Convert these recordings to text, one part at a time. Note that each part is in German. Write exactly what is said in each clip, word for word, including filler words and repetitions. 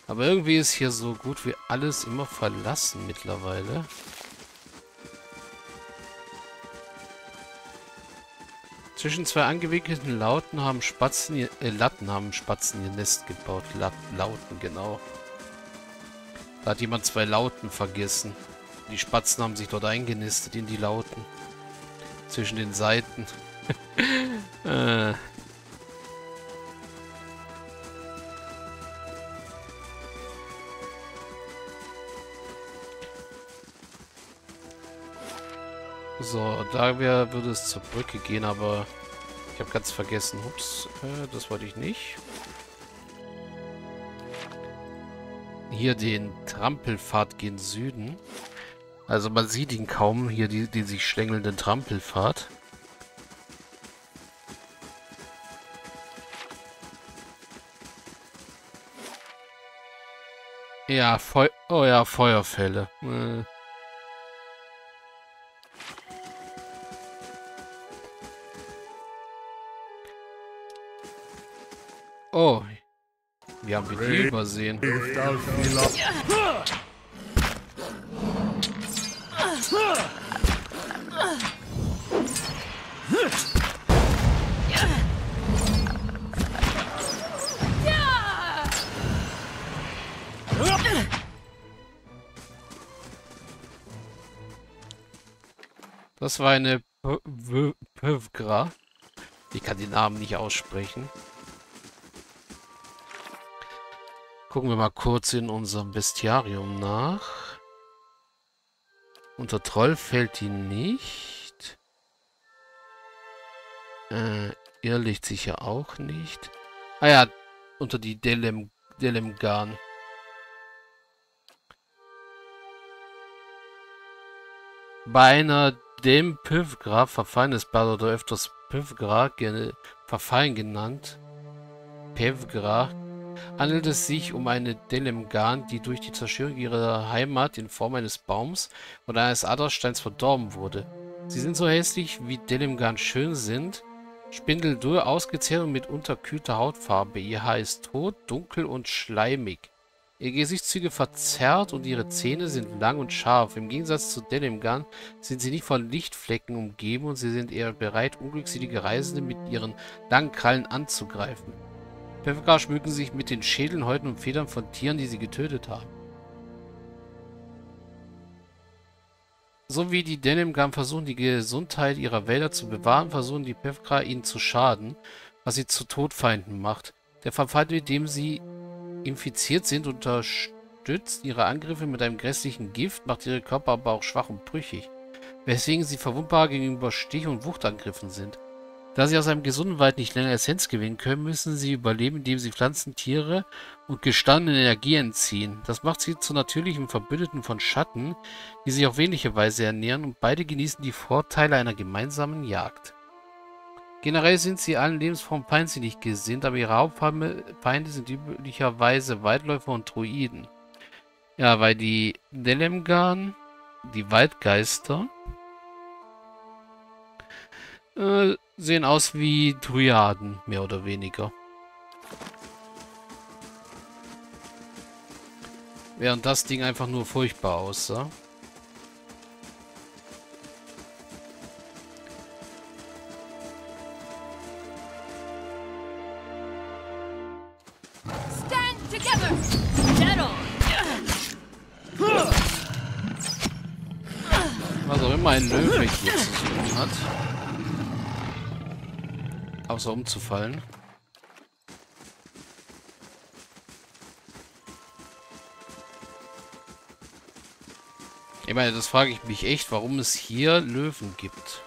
Aber irgendwie ist hier so gut wie alles immer verlassen mittlerweile. Zwischen zwei angewickelten Lauten haben Spatzen ihr, äh, Latten haben Spatzen ihr Nest gebaut. Lat, Lauten, genau. Da hat jemand zwei Lauten vergessen. Die Spatzen haben sich dort eingenistet in die Lauten. Zwischen den Seiten. äh. So, da wär, würde es zur Brücke gehen, aber ich habe ganz vergessen. Ups, äh, das wollte ich nicht. Hier den Trampelpfad gen Süden. Also man sieht ihn kaum, hier die, die sich schlängelnden Trampelpfad. Ja, Feu oh ja, Feuerfälle. Äh. Oh, wir haben wir die übersehen. Das war eine Pövgra. Ich kann den Namen nicht aussprechen. Gucken wir mal kurz in unserem Bestiarium nach. Unter Troll fällt die nicht. Äh, Irrlicht sicher auch nicht. Ah ja, unter die Delem, Delemgan. Bei einer dem Pövgra, verfallenes Bad oder öfters Pövgra, ge verfallen genannt, Pevgra, handelt es sich um eine Delemgan, die durch die Zerstörung ihrer Heimat in Form eines Baums oder eines Adersteins verdorben wurde. Sie sind so hässlich, wie Delemgan schön sind, spindeldürr, ausgezehrt und mit unterkühlter Hautfarbe. Ihr Haar ist tot, dunkel und schleimig. Ihre Gesichtszüge verzerrt und ihre Zähne sind lang und scharf. Im Gegensatz zu Delemgan sind sie nicht von Lichtflecken umgeben und sie sind eher bereit, unglückselige Reisende mit ihren langen Krallen anzugreifen. Pevka schmücken sich mit den Schädeln, Häuten und Federn von Tieren, die sie getötet haben. So wie die Delemgan versuchen, die Gesundheit ihrer Wälder zu bewahren, versuchen die Pevka ihnen zu schaden, was sie zu Todfeinden macht. Der Verfall, mit dem sie infiziert sind, unterstützt ihre Angriffe mit einem grässlichen Gift, macht ihre Körper aber auch schwach und brüchig, weswegen sie verwundbar gegenüber Stich- und Wuchtangriffen sind. Da sie aus einem gesunden Wald nicht länger Essenz gewinnen können, müssen sie überleben, indem sie Pflanzen, Tiere und gestandene Energie entziehen. Das macht sie zu natürlichen Verbündeten von Schatten, die sich auf ähnliche Weise ernähren, und beide genießen die Vorteile einer gemeinsamen Jagd. Generell sind sie allen Lebensformen feindlich gesinnt, aber ihre Hauptfeinde sind üblicherweise Waldläufer und Druiden. Ja, weil die Delemgan, die Waldgeister, äh, sehen aus wie Dryaden, mehr oder weniger. Während das Ding einfach nur furchtbar aussah. Was auch immer ein Löwe hier zu suchen hat. Außer umzufallen. Ich meine, das frage ich mich echt, warum es hier Löwen gibt.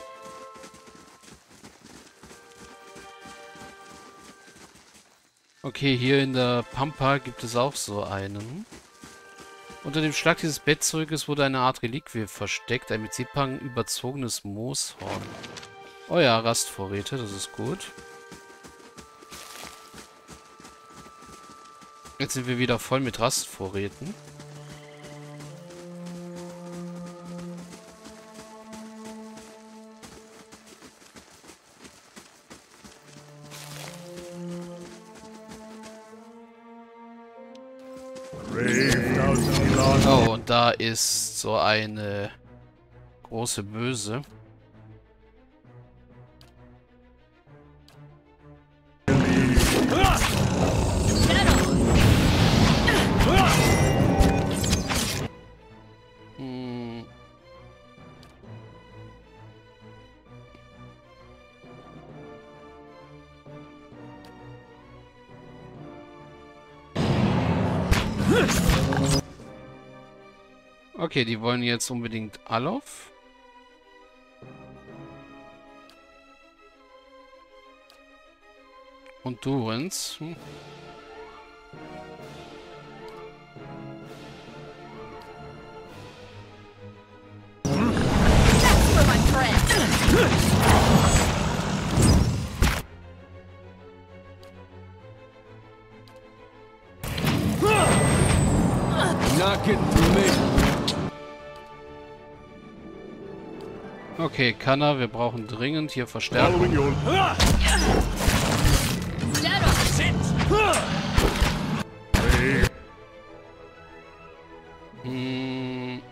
Okay, hier in der Pampa gibt es auch so einen. Unter dem Schlag dieses Bettzeugis wurde eine Art Reliquie versteckt, ein mit Zipang überzogenes Mooshorn. Oh ja, Rastvorräte, das ist gut. Jetzt sind wir wieder voll mit Rastvorräten. Oh, und da ist so eine große Böse. Hm. Okay, die wollen jetzt unbedingt Alof. Und Durance. Hm. Okay, Kanna, wir brauchen dringend hier Verstärkung. Hm.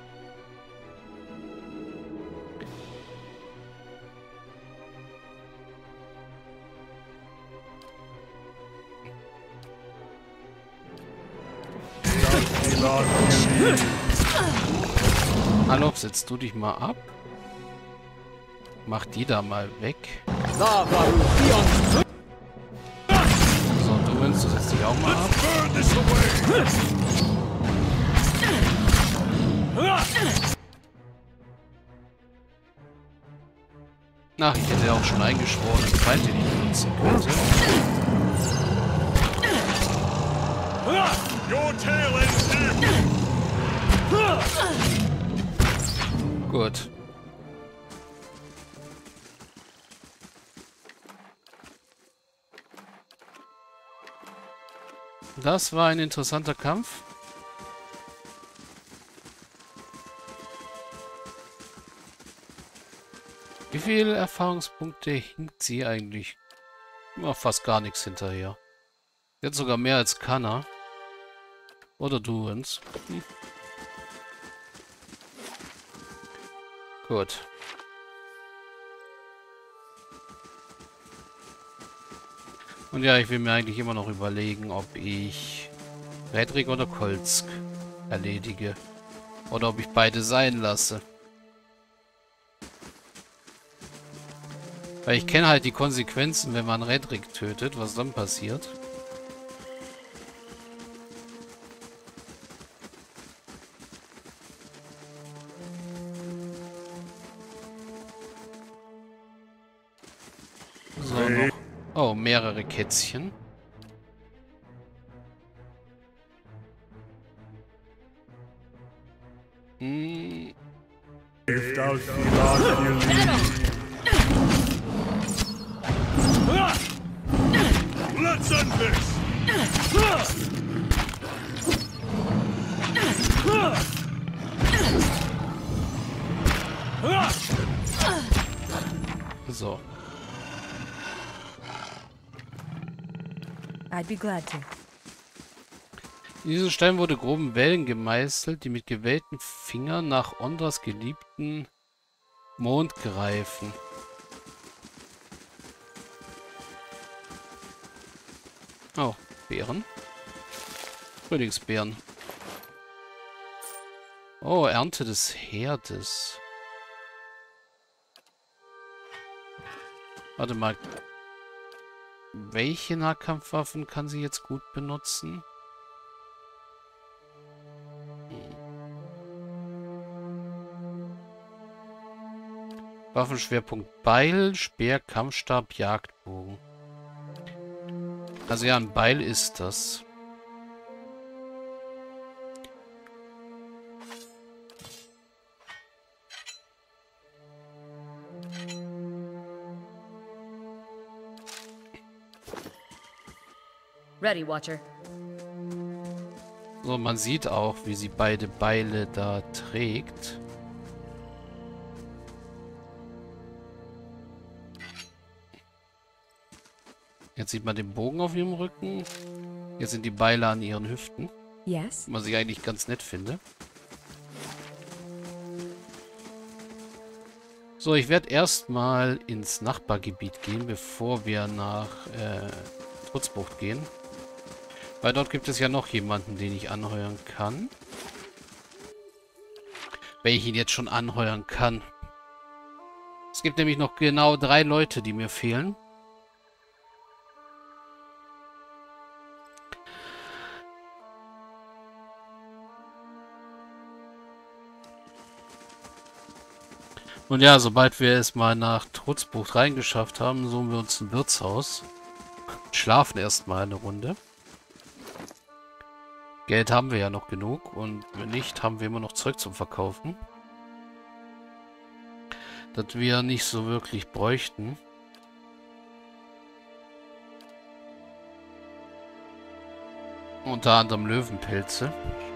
Alof, setzt du dich mal ab? Mach die da mal weg. So, du willst, du setzt dich auch mal ab. Ach, ich hätte ja auch schon eingeschworen, dass Feind den ich benutzen könnte. Gut. Das war ein interessanter Kampf. Wie viele Erfahrungspunkte hinkt sie eigentlich? Oh, fast gar nichts hinterher. Jetzt sogar mehr als Kanna. Oder Durance. Hm. Gut. Und ja, ich will mir eigentlich immer noch überlegen, ob ich Redrick oder Kolsk erledige. Oder ob ich beide sein lasse. Weil ich kenne halt die Konsequenzen, wenn man Redrick tötet, was dann passiert. So, noch. Oh, mehrere Kätzchen. Hm. So. I'd be glad to. In diesen Stein wurde groben Wellen gemeißelt, die mit gewellten Fingern nach Ondras geliebten Mond greifen. Oh, Beeren. Frühlingsbeeren. Oh, Ernte des Herdes. Warte mal. Welche Nahkampfwaffen kann sie jetzt gut benutzen? Hm. Waffenschwerpunkt Beil, Speer, Kampfstab, Jagdbogen. Also ja, ein Beil ist das. Ready, Watcher. So, man sieht auch, wie sie beide Beile da trägt. Jetzt sieht man den Bogen auf ihrem Rücken. Jetzt sind die Beile an ihren Hüften. Yes. Was ich eigentlich ganz nett finde. So, ich werde erstmal ins Nachbargebiet gehen, bevor wir nach äh, Trutzbucht gehen. Weil dort gibt es ja noch jemanden, den ich anheuern kann. Wenn ich ihn jetzt schon anheuern kann. Es gibt nämlich noch genau drei Leute, die mir fehlen. Und ja, sobald wir es mal nach Trutzbucht reingeschafft haben, suchen wir uns ein Wirtshaus. Schlafen erstmal eine Runde. Geld haben wir ja noch genug und wenn nicht, haben wir immer noch Zeug zum Verkaufen. Das wir nicht so wirklich bräuchten. Unter anderem Löwenpelze.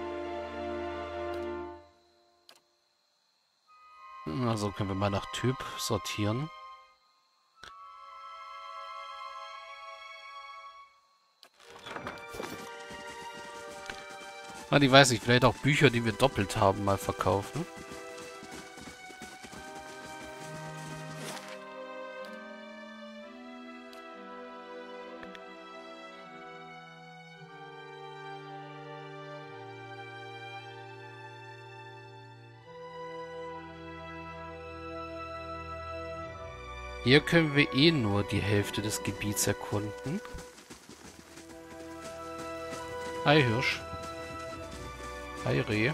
Also können wir mal nach Typ sortieren. Ah, ich weiß nicht, vielleicht auch Bücher, die wir doppelt haben, mal verkaufen. Hier können wir eh nur die Hälfte des Gebiets erkunden. Hi Hirsch. Hi Reh.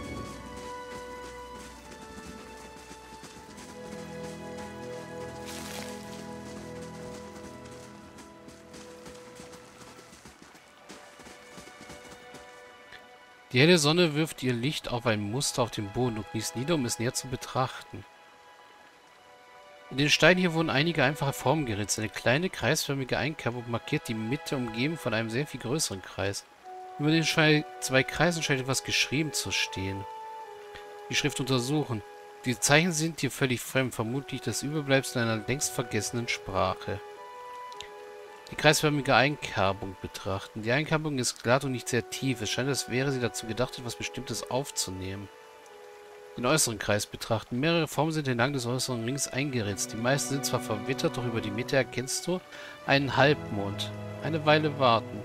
Die helle Sonne wirft ihr Licht auf ein Muster auf dem Boden und fließt nieder, um es näher zu betrachten. In den Steinen hier wurden einige einfache Formen geritzt. Eine kleine kreisförmige Einkerbung markiert die Mitte, umgeben von einem sehr viel größeren Kreis. Über den zwei, zwei Kreisen scheint etwas geschrieben zu stehen. Die Schrift untersuchen. Die Zeichen sind hier völlig fremd, vermutlich das Überbleibsel einer längst vergessenen Sprache. Die kreisförmige Einkerbung betrachten. Die Einkerbung ist glatt und nicht sehr tief. Es scheint, als wäre sie dazu gedacht, etwas Bestimmtes aufzunehmen. Den äußeren Kreis betrachten. Mehrere Formen sind entlang des äußeren Rings eingeritzt. Die meisten sind zwar verwittert, doch über die Mitte erkennst du einen Halbmond. Eine Weile warten.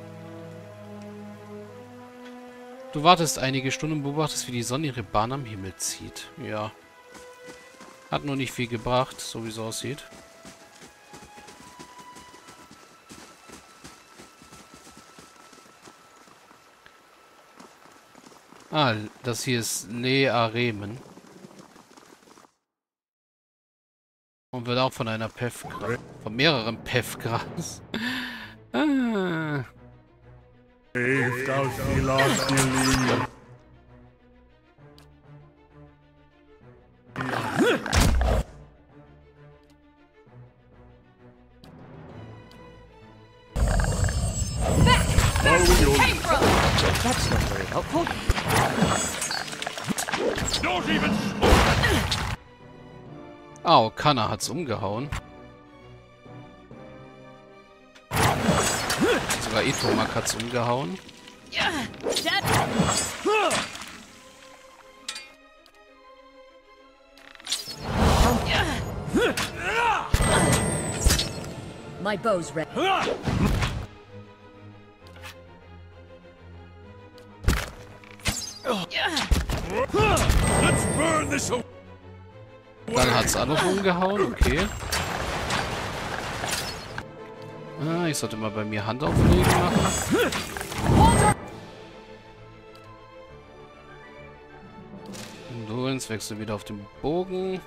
Du wartest einige Stunden und beobachtest, wie die Sonne ihre Bahn am Himmel zieht. Ja. Hat nur nicht viel gebracht, so wie es aussieht. Ah, das hier ist Learemen. Und wird auch von einer Pefgras. Von mehreren Pefgras. ah. Heeft aus die laatste linie. That's not very helpful. Don't even Au, Kanna hat's umgehauen. Sogar Itomak hat's umgehauen. My bow's ready. Let's burn this away. Dann hat's Alof umgehauen, okay. Ah, ich sollte mal bei mir Handauflegen machen. Und du, jetzt wechselst du wieder auf den Bogen.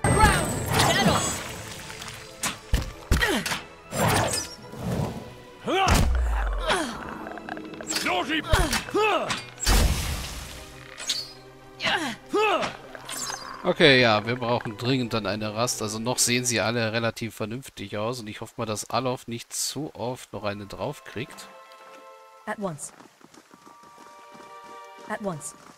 Okay, ja, wir brauchen dringend dann eine Rast. Also noch sehen sie alle relativ vernünftig aus. Und ich hoffe mal, dass Alof nicht zu oft noch eine draufkriegt. At once. At once.